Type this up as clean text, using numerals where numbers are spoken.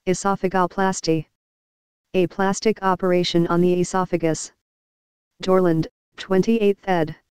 Esophagoplasty. A plastic operation on the esophagus. Dorland, 28th ed.